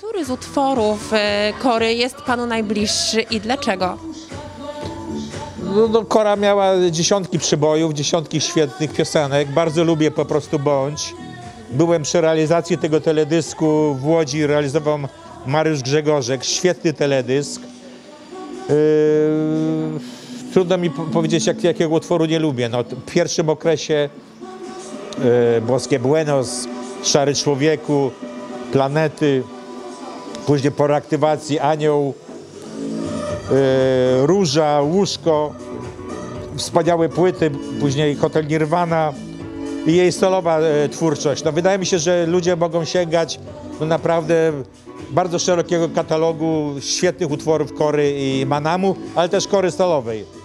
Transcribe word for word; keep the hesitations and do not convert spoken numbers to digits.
Który z utworów e, Kory jest panu najbliższy i dlaczego? No, no, Kora miała dziesiątki przybojów, dziesiątki świetnych piosenek. Bardzo lubię Po prostu bądź. Byłem przy realizacji tego teledysku w Łodzi, realizował Mariusz Grzegorzek. Świetny teledysk. Yy, trudno mi powiedzieć, jak, jakiego utworu nie lubię. No, w pierwszym okresie yy, Boskie Buenos, Szary Człowieku, Planety, później po reaktywacji Anioł, yy, Róża, Łóżko, wspaniałe płyty, później Hotel Nirvana i jej solowa e, twórczość. No, wydaje mi się, że ludzie mogą sięgać do naprawdę bardzo szerokiego katalogu świetnych utworów Kory i Manamu, ale też Kory solowej.